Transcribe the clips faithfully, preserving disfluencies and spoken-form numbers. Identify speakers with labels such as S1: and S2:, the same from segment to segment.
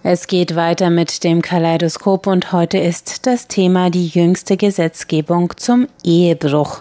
S1: Es geht weiter mit dem Kaleidoskop und heute ist das Thema die jüngste Gesetzgebung zum Ehebruch.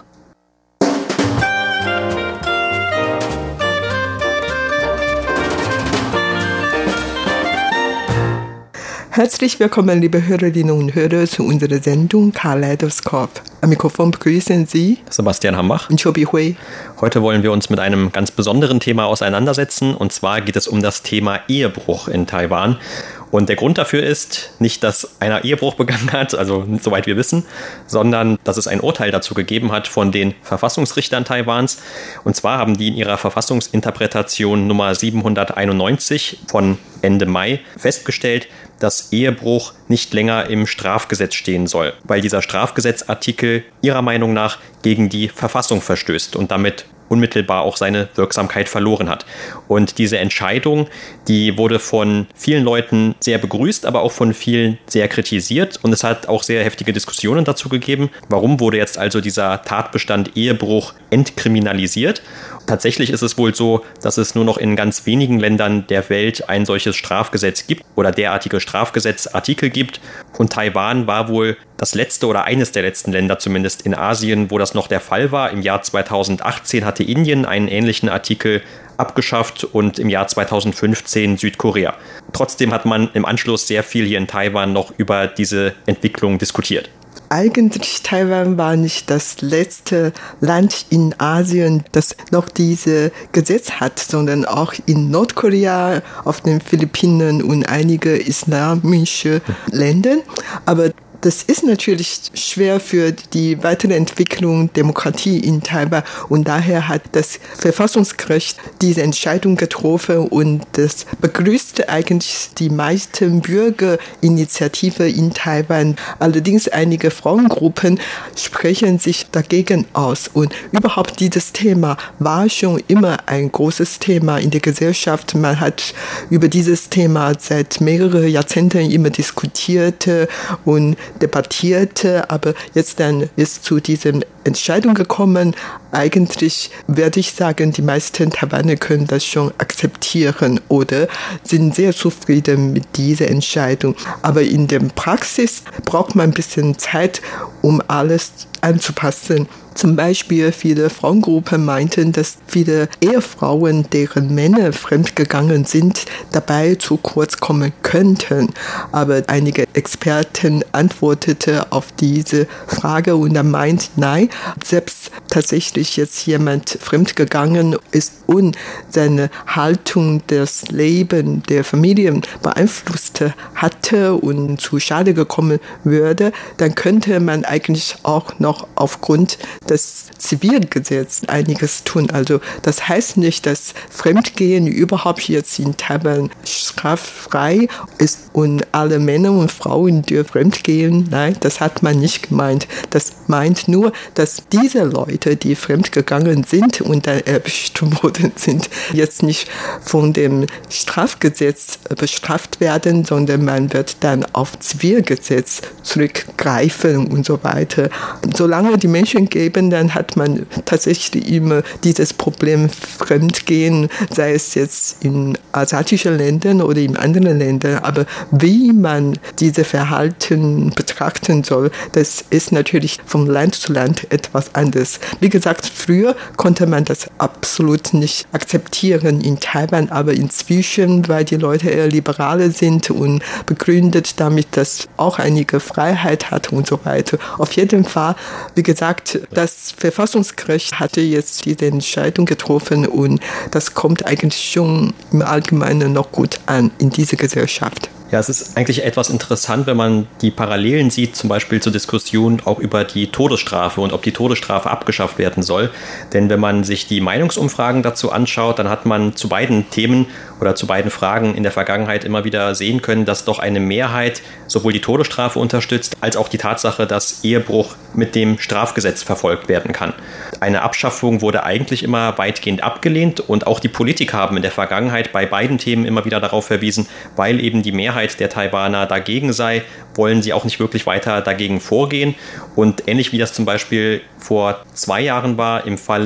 S2: Herzlich willkommen, liebe Hörerinnen und Hörer, zu unserer Sendung Kaleidoskop. Am Mikrofon begrüßen Sie
S3: Sebastian Hambach
S2: und Chobi Hui.
S3: Heute wollen wir uns mit einem ganz besonderen Thema auseinandersetzen, und zwar geht es um das Thema Ehebruch in Taiwan. Und der Grund dafür ist nicht, dass einer Ehebruch begangen hat, also soweit wir wissen, sondern dass es ein Urteil dazu gegeben hat von den Verfassungsrichtern Taiwans. Und zwar haben die in ihrer Verfassungsinterpretation Nummer siebenhunderteinundneunzig von Ende Mai festgestellt, dass Ehebruch nicht länger im Strafgesetz stehen soll, weil dieser Strafgesetzartikel ihrer Meinung nach gegen die Verfassung verstößt und damit unmittelbar auch seine Wirksamkeit verloren hat. Und diese Entscheidung, die wurde von vielen Leuten sehr begrüßt, aber auch von vielen sehr kritisiert. Und es hat auch sehr heftige Diskussionen dazu gegeben. Warum wurde jetzt also dieser Tatbestand Ehebruch entkriminalisiert? Tatsächlich ist es wohl so, dass es nur noch in ganz wenigen Ländern der Welt ein solches Strafgesetz gibt oder derartige Strafgesetzartikel gibt. Und Taiwan war wohl das letzte oder eines der letzten Länder zumindest in Asien, wo das noch der Fall war. Im Jahr zweitausendachtzehn hatte Indien einen ähnlichen Artikel abgeschafft und im Jahr zweitausendfünfzehn Südkorea. Trotzdem hat man im Anschluss sehr viel hier in Taiwan noch über diese Entwicklung diskutiert.
S2: Eigentlich Taiwan war nicht das letzte Land in Asien, das noch dieses Gesetz hat, sondern auch in Nordkorea, auf den Philippinen und einige islamische Länder. Aber das ist natürlich schwer für die weitere Entwicklung der Demokratie in Taiwan, und daher hat das Verfassungsgericht diese Entscheidung getroffen, und das begrüßte eigentlich die meisten Bürgerinitiativen in Taiwan. Allerdings einige Frauengruppen sprechen sich dagegen aus, und überhaupt dieses Thema war schon immer ein großes Thema in der Gesellschaft. Man hat über dieses Thema seit mehreren Jahrzehnten immer diskutiert und debattierte, aber jetzt dann ist zu dieser Entscheidung gekommen. Eigentlich werde ich sagen, die meisten Taiwaner können das schon akzeptieren oder sind sehr zufrieden mit dieser Entscheidung. Aber in der Praxis braucht man ein bisschen Zeit, um alles anzupassen. Zum Beispiel viele Frauengruppen meinten, dass viele Ehefrauen, deren Männer fremdgegangen sind, dabei zu kurz kommen könnten. Aber einige Experten antworteten auf diese Frage und er meint, nein, selbst tatsächlich jetzt jemand fremdgegangen ist und seine Haltung, das Leben der Familien beeinflusst hatte und zu Schade gekommen würde, dann könnte man eigentlich auch noch aufgrund des Zivilgesetzes einiges tun. Also das heißt nicht, dass Fremdgehen überhaupt jetzt in Taiwan straffrei ist und alle Männer und Frauen dürfen fremdgehen. Nein, das hat man nicht gemeint. Das meint nur, dass diese Leute, die fremdgegangen sind und dann erwischt worden sind, jetzt nicht von dem Strafgesetz bestraft werden, sondern man wird dann auf Zivilgesetz zurückgreifen und so weiter. Solange die Menschen geben, dann hat man tatsächlich immer dieses Problem Fremdgehen, sei es jetzt in asiatischen Ländern oder in anderen Ländern. Aber wie man diese Verhalten betrachten soll, das ist natürlich von Land zu Land etwas anders. Wie gesagt, früher konnte man das absolut nicht akzeptieren in Taiwan, aber inzwischen, weil die Leute eher liberaler sind und begründet damit, dass auch einige Freiheit hat und so weiter. Auf jeden Fall, wie gesagt, das Verfassungsgericht hatte jetzt diese Entscheidung getroffen und das kommt eigentlich schon im Allgemeinen noch gut an in dieser Gesellschaft.
S3: Ja, es ist eigentlich etwas interessant, wenn man die Parallelen sieht, zum Beispiel zur Diskussion auch über die Todesstrafe und ob die Todesstrafe abgeschafft werden soll. Denn wenn man sich die Meinungsumfragen dazu anschaut, dann hat man zu beiden Themen oder zu beiden Fragen in der Vergangenheit immer wieder sehen können, dass doch eine Mehrheit sowohl die Todesstrafe unterstützt, als auch die Tatsache, dass Ehebruch mit dem Strafgesetz verfolgt werden kann. Eine Abschaffung wurde eigentlich immer weitgehend abgelehnt und auch die Politiker haben in der Vergangenheit bei beiden Themen immer wieder darauf verwiesen, weil eben die Mehrheit der Taiwaner dagegen sei, wollen sie auch nicht wirklich weiter dagegen vorgehen. Und ähnlich wie das zum Beispiel vor zwei Jahren war im Falle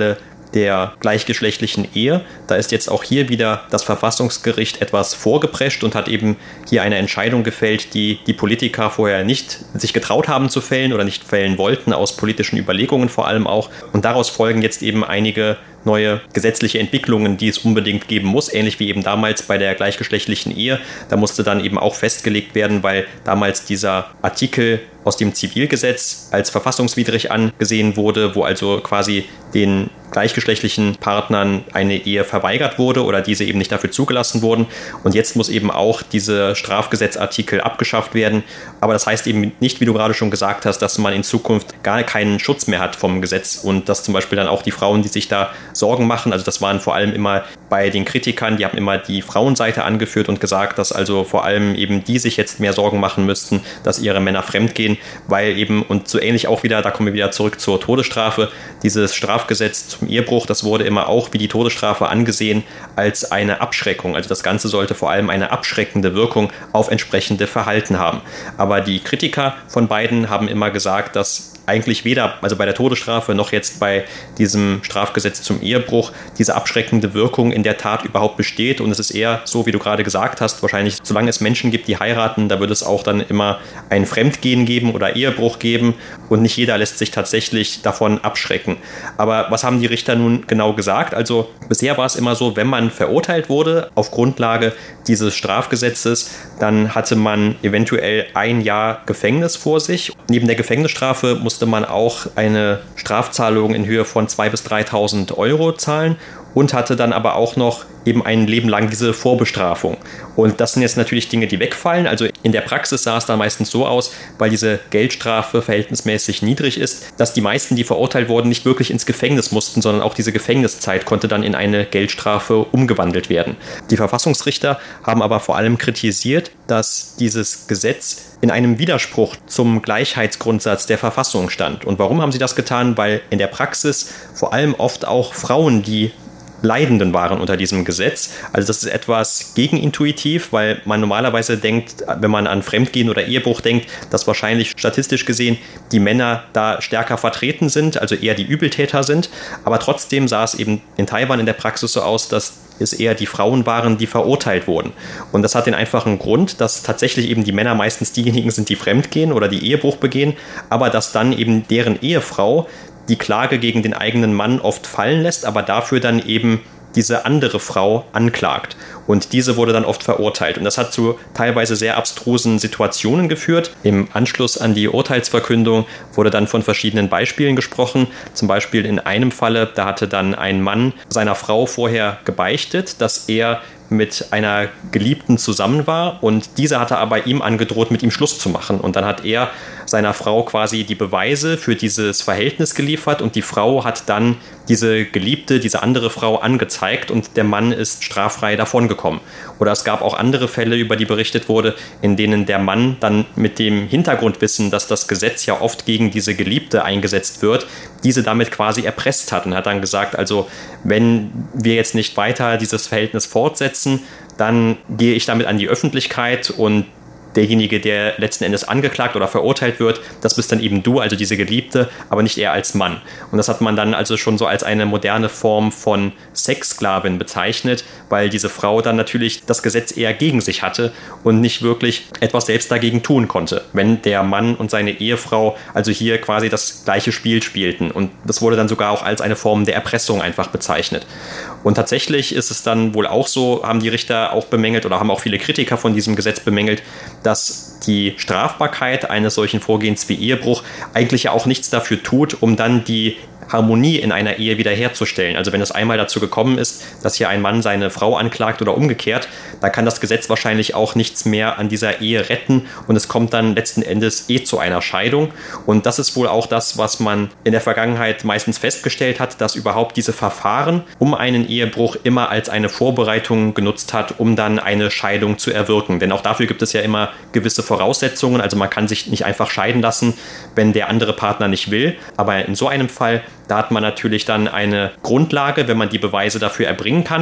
S3: der gleichgeschlechtlichen Ehe. Da ist jetzt auch hier wieder das Verfassungsgericht etwas vorgeprescht und hat eben hier eine Entscheidung gefällt, die die Politiker vorher nicht sich getraut haben zu fällen oder nicht fällen wollten, aus politischen Überlegungen vor allem auch. Und daraus folgen jetzt eben einige neue gesetzliche Entwicklungen, die es unbedingt geben muss, ähnlich wie eben damals bei der gleichgeschlechtlichen Ehe. Da musste dann eben auch festgelegt werden, weil damals dieser Artikel aus dem Zivilgesetz als verfassungswidrig angesehen wurde, wo also quasi den gleichgeschlechtlichen Partnern eine Ehe verweigert wurde oder diese eben nicht dafür zugelassen wurden. Und jetzt muss eben auch dieser Strafgesetzartikel abgeschafft werden. Aber das heißt eben nicht, wie du gerade schon gesagt hast, dass man in Zukunft gar keinen Schutz mehr hat vom Gesetz und dass zum Beispiel dann auch die Frauen, die sich da Sorgen machen, also das waren vor allem immer bei den Kritikern, die haben immer die Frauenseite angeführt und gesagt, dass also vor allem eben die sich jetzt mehr Sorgen machen müssten, dass ihre Männer fremdgehen, weil eben, und so ähnlich auch wieder, da kommen wir wieder zurück zur Todesstrafe, dieses Strafgesetz zum Ehebruch, das wurde immer auch wie die Todesstrafe angesehen als eine Abschreckung. Also das Ganze sollte vor allem eine abschreckende Wirkung auf entsprechende Verhalten haben. Aber die Kritiker von beiden haben immer gesagt, dass eigentlich weder, also bei der Todesstrafe noch jetzt bei diesem Strafgesetz zum Ehebruch, diese abschreckende Wirkung in der Tat überhaupt besteht. Und es ist eher so, wie du gerade gesagt hast, wahrscheinlich, solange es Menschen gibt, die heiraten, da wird es auch dann immer ein Fremdgehen geben oder Ehebruch geben. Und nicht jeder lässt sich tatsächlich davon abschrecken. Aber was haben die Richter nun genau gesagt? Also bisher war es immer so, wenn man verurteilt wurde auf Grundlage dieses Strafgesetzes, dann hatte man eventuell ein Jahr Gefängnis vor sich. Neben der Gefängnisstrafe musste man auch eine Strafzahlung in Höhe von zweitausend bis dreitausend Euro zahlen und hatte dann aber auch noch eben ein Leben lang diese Vorbestrafung. Und das sind jetzt natürlich Dinge, die wegfallen. Also in der Praxis sah es dann meistens so aus, weil diese Geldstrafe verhältnismäßig niedrig ist, dass die meisten, die verurteilt wurden, nicht wirklich ins Gefängnis mussten, sondern auch diese Gefängniszeit konnte dann in eine Geldstrafe umgewandelt werden. Die Verfassungsrichter haben aber vor allem kritisiert, dass dieses Gesetz in einem Widerspruch zum Gleichheitsgrundsatz der Verfassung stand. Und warum haben sie das getan? Weil in der Praxis vor allem oft auch Frauen, die Leidenden waren unter diesem Gesetz. Also das ist etwas gegenintuitiv, weil man normalerweise denkt, wenn man an Fremdgehen oder Ehebruch denkt, dass wahrscheinlich statistisch gesehen die Männer da stärker vertreten sind, also eher die Übeltäter sind. Aber trotzdem sah es eben in Taiwan in der Praxis so aus, dass es eher die Frauen waren, die verurteilt wurden. Und das hat den einfachen Grund, dass tatsächlich eben die Männer meistens diejenigen sind, die fremdgehen oder die Ehebruch begehen, aber dass dann eben deren Ehefrau die Klage gegen den eigenen Mann oft fallen lässt, aber dafür dann eben diese andere Frau anklagt. Und diese wurde dann oft verurteilt. Und das hat zu teilweise sehr abstrusen Situationen geführt. Im Anschluss an die Urteilsverkündung wurde dann von verschiedenen Beispielen gesprochen. Zum Beispiel in einem Falle, da hatte dann ein Mann seiner Frau vorher gebeichtet, dass er mit einer Geliebten zusammen war und diese hatte aber ihm angedroht, mit ihm Schluss zu machen. Und dann hat er seiner Frau quasi die Beweise für dieses Verhältnis geliefert und die Frau hat dann diese Geliebte, diese andere Frau angezeigt und der Mann ist straffrei davongekommen. Oder es gab auch andere Fälle, über die berichtet wurde, in denen der Mann dann mit dem Hintergrundwissen, dass das Gesetz ja oft gegen diese Geliebte eingesetzt wird, diese damit quasi erpresst hat und hat dann gesagt, also wenn wir jetzt nicht weiter dieses Verhältnis fortsetzen, dann gehe ich damit an die Öffentlichkeit und derjenige, der letzten Endes angeklagt oder verurteilt wird, das bist dann eben du, also diese Geliebte, aber nicht er als Mann. Und das hat man dann also schon so als eine moderne Form von Sexsklavin bezeichnet, weil diese Frau dann natürlich das Gesetz eher gegen sich hatte und nicht wirklich etwas selbst dagegen tun konnte, wenn der Mann und seine Ehefrau also hier quasi das gleiche Spiel spielten. Und das wurde dann sogar auch als eine Form der Erpressung einfach bezeichnet. Und tatsächlich ist es dann wohl auch so, haben die Richter auch bemängelt oder haben auch viele Kritiker von diesem Gesetz bemängelt, dass die Strafbarkeit eines solchen Vorgehens wie Ehebruch eigentlich ja auch nichts dafür tut, um dann die Harmonie in einer Ehe wiederherzustellen. Also wenn es einmal dazu gekommen ist, dass hier ein Mann seine Frau anklagt oder umgekehrt, dann kann das Gesetz wahrscheinlich auch nichts mehr an dieser Ehe retten und es kommt dann letzten Endes eh zu einer Scheidung. Und das ist wohl auch das, was man in der Vergangenheit meistens festgestellt hat, dass überhaupt diese Verfahren um einen Ehebruch immer als eine Vorbereitung genutzt hat, um dann eine Scheidung zu erwirken. Denn auch dafür gibt es ja immer gewisse Voraussetzungen. Also man kann sich nicht einfach scheiden lassen, wenn der andere Partner nicht will. Aber in so einem Fall, da hat man natürlich dann eine Grundlage, wenn man die Beweise dafür erbringen kann.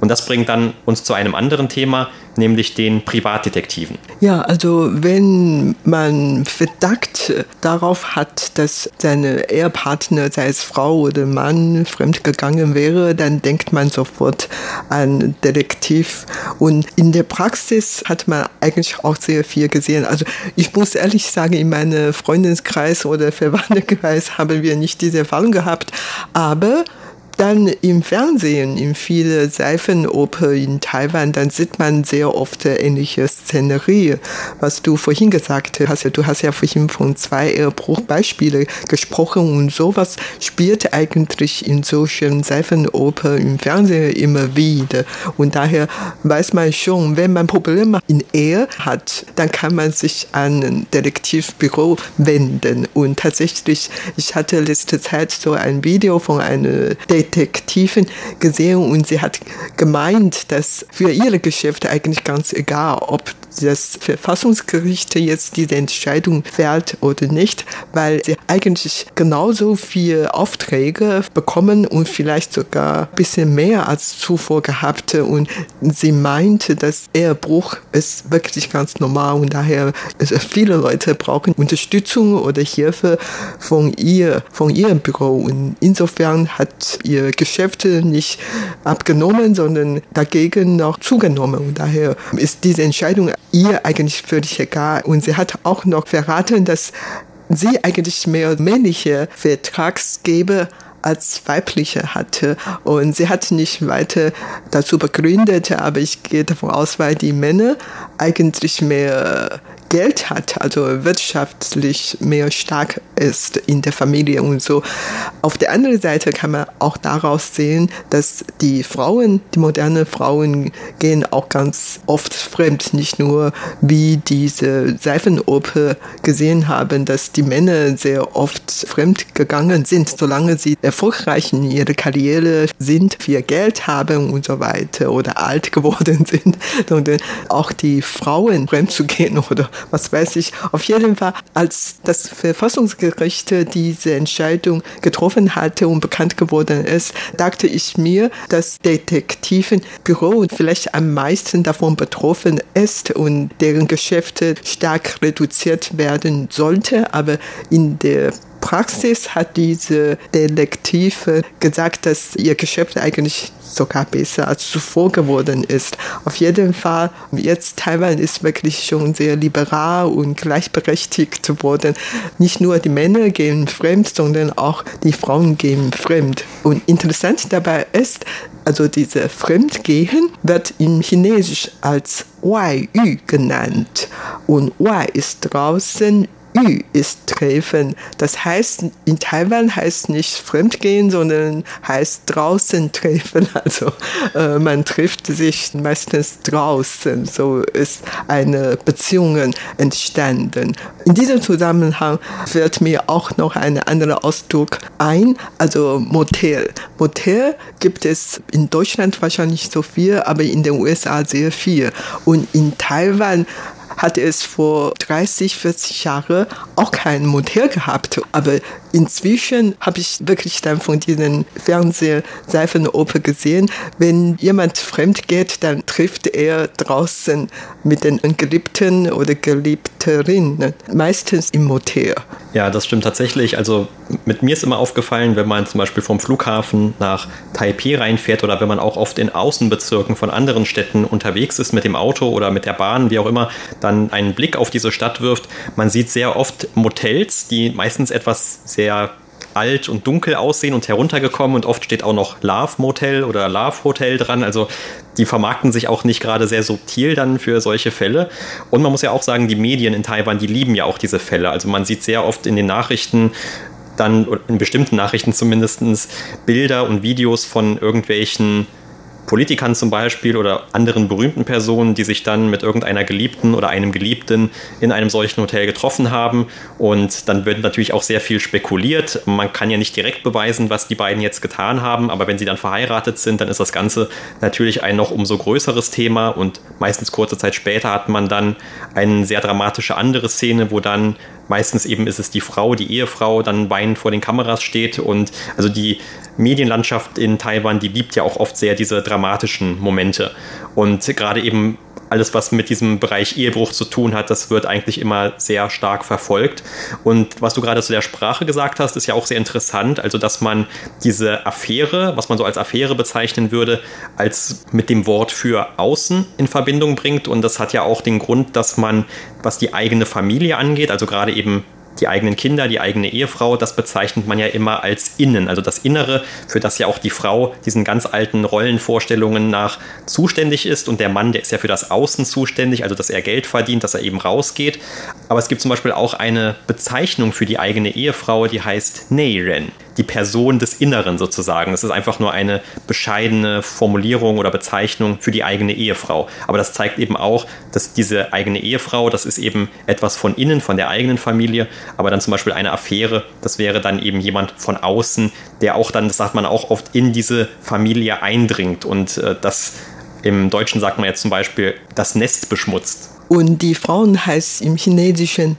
S3: Und das bringt dann uns zu einem anderen Thema, nämlich den Privatdetektiven.
S2: Ja, also wenn man Verdacht darauf hat, dass seine Ehepartner, sei es Frau oder Mann, fremdgegangen wäre, dann denkt man sofort an Detektiv. Und in der Praxis hat man eigentlich auch sehr viel gesehen. Also ich muss ehrlich sagen, in meinem Freundeskreis oder Verwandtenkreis haben wir nicht diese Erfahrung gehabt, aber dann im Fernsehen, in viele Seifenoper in Taiwan, dann sieht man sehr oft ähnliche Szenerie. Was du vorhin gesagt hast, du hast ja vorhin von zwei Ehebruchbeispielen gesprochen und sowas spielt eigentlich in solchen Seifenoper im Fernsehen immer wieder. Und daher weiß man schon, wenn man Probleme in Ehe hat, dann kann man sich an ein Detektivbüro wenden. Und tatsächlich, ich hatte letzte Zeit so ein Video von einer Detektivin gesehen und sie hat gemeint, dass für ihre Geschäfte eigentlich ganz egal, ob das Verfassungsgericht jetzt diese Entscheidung fällt oder nicht, weil sie eigentlich genauso viele Aufträge bekommen und vielleicht sogar ein bisschen mehr als zuvor gehabt. Und sie meinte, dass Ehebruch ist wirklich ganz normal und daher viele Leute brauchen Unterstützung oder Hilfe von ihr, von ihrem Büro. Und insofern hat ihr Geschäft nicht abgenommen, sondern dagegen noch zugenommen. Und daher ist diese Entscheidung ihr eigentlich völlig egal. Und sie hat auch noch verraten, dass sie eigentlich mehr männliche Vertragsgeber als weibliche hatte. Und sie hat nicht weiter dazu begründet, aber ich gehe davon aus, weil die Männer eigentlich mehr Geld hat, also wirtschaftlich mehr stark ist in der Familie und so. Auf der anderen Seite kann man auch daraus sehen, dass die Frauen, die modernen Frauen gehen auch ganz oft fremd. Nicht nur wie diese Seifenoper gesehen haben, dass die Männer sehr oft fremd gegangen sind, solange sie erfolgreich in ihrer Karriere sind, viel Geld haben und so weiter oder alt geworden sind, sondern auch die Frauen fremd zu gehen oder was weiß ich. Auf jeden Fall, als das Verfassungsgericht diese Entscheidung getroffen hatte und bekannt geworden ist, dachte ich mir, dass Detektivenbüro vielleicht am meisten davon betroffen ist und deren Geschäfte stark reduziert werden sollte. Aber in der Praxis hat diese Detektive gesagt, dass ihr Geschäft eigentlich sogar besser als zuvor geworden ist. Auf jeden Fall, jetzt Taiwan ist wirklich schon sehr liberal und gleichberechtigt geworden. Nicht nur die Männer gehen fremd, sondern auch die Frauen gehen fremd. Und interessant dabei ist, also diese Fremdgehen wird im Chinesisch als Wai Yu genannt. Und Wai ist draußen, Yu ist treffen. Das heißt, in Taiwan heißt nicht Fremdgehen, sondern heißt draußen treffen. Also äh, man trifft sich meistens draußen. So ist eine Beziehung entstanden. In diesem Zusammenhang fällt mir auch noch ein anderer Ausdruck ein, also Motel. Motel gibt es in Deutschland wahrscheinlich so viel, aber in den U S A sehr viel. Und in Taiwan hatte es vor dreißig, vierzig Jahren auch kein Motel gehabt. Aber inzwischen habe ich wirklich dann von diesen Fernseh-Seifenoper gesehen, wenn jemand fremd geht, dann trifft er draußen mit den Geliebten oder Geliebterinnen, meistens im Motel.
S3: Ja, das stimmt tatsächlich. Also mit mir ist immer aufgefallen, wenn man zum Beispiel vom Flughafen nach Taipei reinfährt oder wenn man auch oft in Außenbezirken von anderen Städten unterwegs ist mit dem Auto oder mit der Bahn, wie auch immer, dann einen Blick auf diese Stadt wirft. Man sieht sehr oft Motels, die meistens etwas sehr alt und dunkel aussehen und heruntergekommen und oft steht auch noch Love Motel oder Love Hotel dran. Also die vermarkten sich auch nicht gerade sehr subtil dann für solche Fälle. Und man muss ja auch sagen, die Medien in Taiwan, die lieben ja auch diese Fälle. Also man sieht sehr oft in den Nachrichten, dann in bestimmten Nachrichten zumindest, Bilder und Videos von irgendwelchen Politikern zum Beispiel oder anderen berühmten Personen, die sich dann mit irgendeiner Geliebten oder einem Geliebten in einem solchen Hotel getroffen haben. Und dann wird natürlich auch sehr viel spekuliert. Man kann ja nicht direkt beweisen, was die beiden jetzt getan haben, aber wenn sie dann verheiratet sind, dann ist das Ganze natürlich ein noch umso größeres Thema und meistens kurze Zeit später hat man dann eine sehr dramatische andere Szene, wo dann meistens eben ist es die Frau, die Ehefrau, dann weinend vor den Kameras steht. Und also die Medienlandschaft in Taiwan, die liebt ja auch oft sehr diese dramatischen Momente. Und gerade eben alles, was mit diesem Bereich Ehebruch zu tun hat, das wird eigentlich immer sehr stark verfolgt. Und was du gerade zu der Sprache gesagt hast, ist ja auch sehr interessant. Also, dass man diese Affäre, was man so als Affäre bezeichnen würde, als mit dem Wort für außen in Verbindung bringt. Und das hat ja auch den Grund, dass man, was die eigene Familie angeht, also gerade eben die eigenen Kinder, die eigene Ehefrau, das bezeichnet man ja immer als Innen, also das Innere, für das ja auch die Frau diesen ganz alten Rollenvorstellungen nach zuständig ist, und der Mann, der ist ja für das Außen zuständig, also dass er Geld verdient, dass er eben rausgeht. Aber es gibt zum Beispiel auch eine Bezeichnung für die eigene Ehefrau, die heißt Neiren, die Person des Inneren sozusagen. Das ist einfach nur eine bescheidene Formulierung oder Bezeichnung für die eigene Ehefrau. Aber das zeigt eben auch, dass diese eigene Ehefrau, das ist eben etwas von innen, von der eigenen Familie. Aber dann zum Beispiel eine Affäre, das wäre dann eben jemand von außen, der auch dann, das sagt man auch oft, in diese Familie eindringt. Und äh, das im Deutschen sagt man jetzt zum Beispiel, das Nest beschmutzt.
S2: Und die Frauen heißt im Chinesischen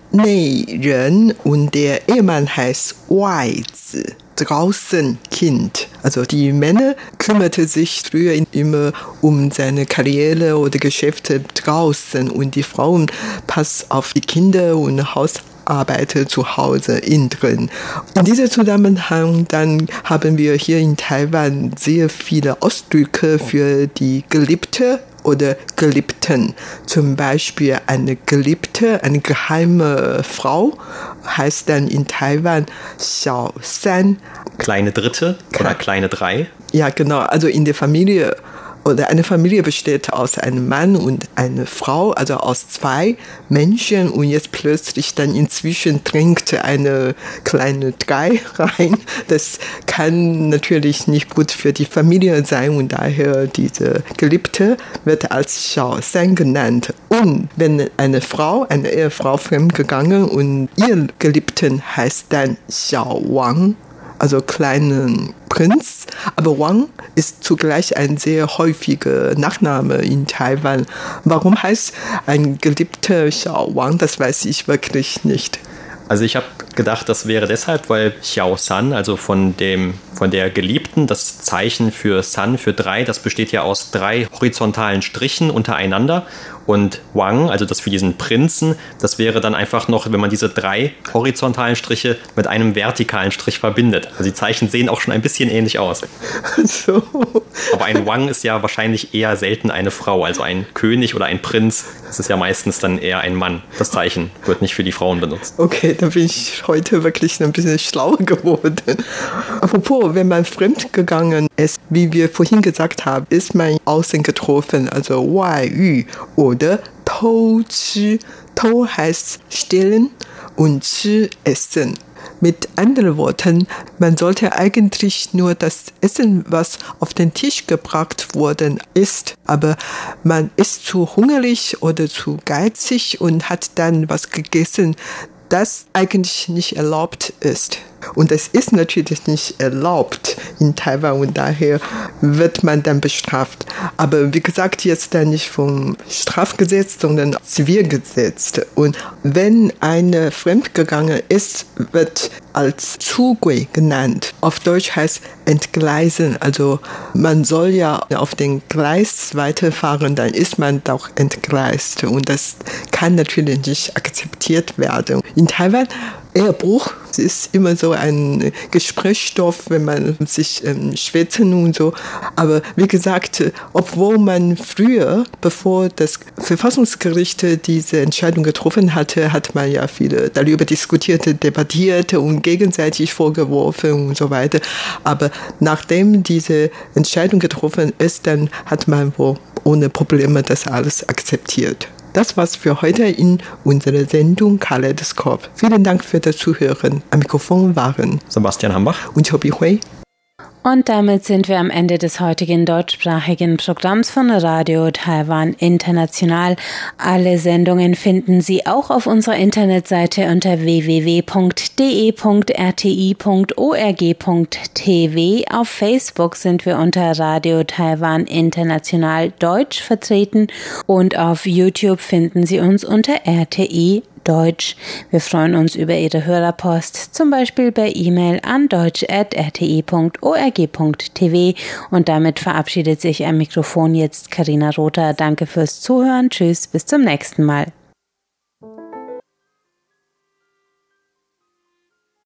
S2: Neiren und der Ehemann heißt Waizi, draußen Kind. Also die Männer kümmerte sich früher immer um seine Karriere oder Geschäfte draußen, und die Frauen passt auf die Kinder und Hausarbeiter zu Hause innen drin. In diesem Zusammenhang dann haben wir hier in Taiwan sehr viele Ausdrücke für die Geliebte oder Geliebten. Zum Beispiel eine Geliebte, eine geheime Frau, heißt dann in Taiwan Xiao San.
S3: Kleine Dritte oder kleine Drei.
S2: Ja, genau. Also in der Familie, oder eine Familie besteht aus einem Mann und einer Frau, also aus zwei Menschen, und jetzt plötzlich dann inzwischen dringt eine kleine Drei rein. Das kann natürlich nicht gut für die Familie sein, und daher diese Geliebte wird als Xiao San genannt. Und wenn eine Frau, eine Ehefrau fremdgegangen und ihr Geliebten heißt dann Xiao Wang, also kleinen Prinz. Aber Wang ist zugleich ein sehr häufiger Nachname in Taiwan. Warum heißt ein Geliebter Xiao Wang? Das weiß ich wirklich nicht.
S3: Also ich habe gedacht, das wäre deshalb, weil Xiao San, also von dem, von der Geliebten, das Zeichen für San, für drei, das besteht ja aus drei horizontalen Strichen untereinander. Und Wang, also das für diesen Prinzen, das wäre dann einfach noch, wenn man diese drei horizontalen Striche mit einem vertikalen Strich verbindet. Also die Zeichen sehen auch schon ein bisschen ähnlich aus.
S2: So.
S3: Aber ein Wang ist ja wahrscheinlich eher selten eine Frau. Also ein König oder ein Prinz, das ist ja meistens dann eher ein Mann. Das Zeichen wird nicht für die Frauen benutzt.
S2: Okay, da bin ich heute wirklich ein bisschen schlauer geworden. Apropos, wenn man fremdgegangen ist, wie wir vorhin gesagt haben, ist man außen getroffen, also Wai Yu oder Tou Chi. Tou heißt stehlen und Chi essen. Mit anderen Worten, man sollte eigentlich nur das Essen, was auf den Tisch gebracht worden ist, aber man ist zu hungrig oder zu geizig und hat dann was gegessen, das eigentlich nicht erlaubt ist. Und es ist natürlich nicht erlaubt in Taiwan, und daher wird man dann bestraft. Aber wie gesagt, jetzt dann nicht vom Strafgesetz, sondern Zivilgesetz. Und wenn eine fremdgegangen ist, wird als Zugui genannt. Auf Deutsch heißt entgleisen. Also man soll ja auf den Gleis weiterfahren, dann ist man doch entgleist. Und das kann natürlich nicht akzeptiert werden. In Taiwan, Ehebruch ist immer so ein Gesprächsstoff, wenn man sich ähm, schwätzen und so. Aber wie gesagt, obwohl man früher, bevor das Verfassungsgericht diese Entscheidung getroffen hatte, hat man ja viele darüber diskutiert, debattiert und gegenseitig vorgeworfen und so weiter. Aber nachdem diese Entscheidung getroffen ist, dann hat man wohl ohne Probleme das alles akzeptiert. Das war's für heute in unserer Sendung Kaleidoskop. Vielen Dank für das Zuhören. Am Mikrofon waren
S3: Sebastian Hambach
S2: und Chobi Hui.
S1: Und damit sind wir am Ende des heutigen deutschsprachigen Programms von Radio Taiwan International. Alle Sendungen finden Sie auch auf unserer Internetseite unter w w w punkt d e punkt r t i punkt org punkt t v. Auf Facebook sind wir unter Radio Taiwan International Deutsch vertreten und auf YouTube finden Sie uns unter R T I Deutsch. Wir freuen uns über Ihre Hörerpost, zum Beispiel per E-Mail an deutsch at r t i punkt org punkt t v. Und damit verabschiedet sich am Mikrofon jetzt Carina Rother. Danke fürs Zuhören. Tschüss, bis zum nächsten Mal.